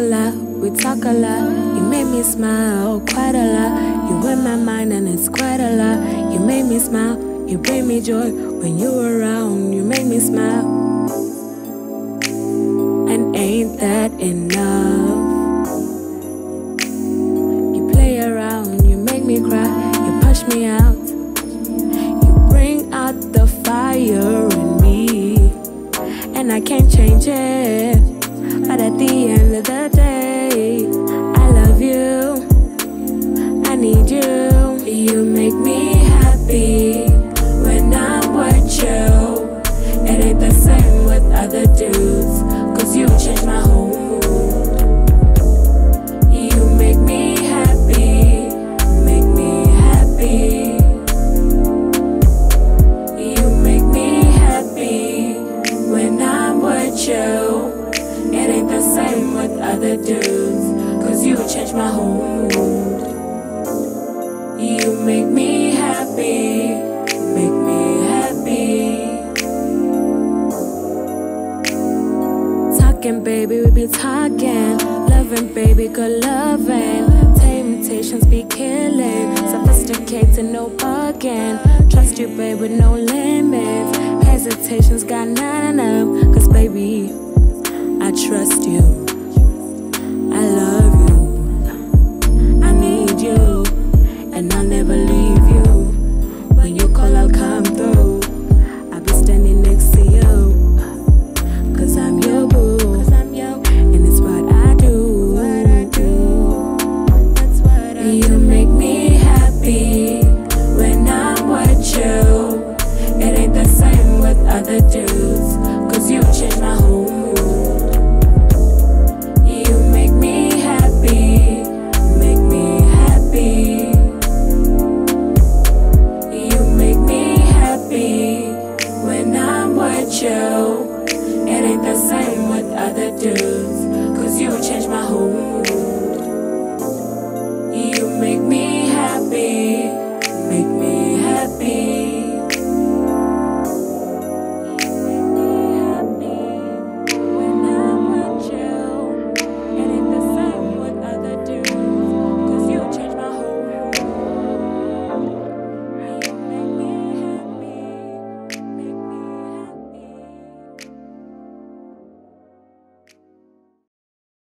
lot, we talk a lot. You made me smile quite a lot. You in my mind and it's quite a lot. You made me smile, you bring me joy. When you around, you make me smile. And ain't that enough? You play around, you make me cry, you push me out. You bring out the fire in me, and I can't change it. But at the end of the day, I love you, I need you. You make me happy when I'm with you. It ain't the same with other dudes, cause you change my whole mood. You make me happy, make me happy. You make me happy when I'm with you. It ain't the same with other dudes, cause you change my whole mood. You make me happy, make me happy. Talking, baby, we be talking. Loving, baby, good loving. Temptations be killing. Sophisticated, no bugging. Trust you, babe, with no limits. Hesitations got none of them. Cause, baby, I trust you, I love you, I need you, and I'll never leave you. When you call, I'll come through. I'll be standing next to you, cause I'm your boo, and it's what I do. You make me happy when I'm with you. It ain't the same with other dudes, cause you change my whole mood. It ain't the same with other dudes.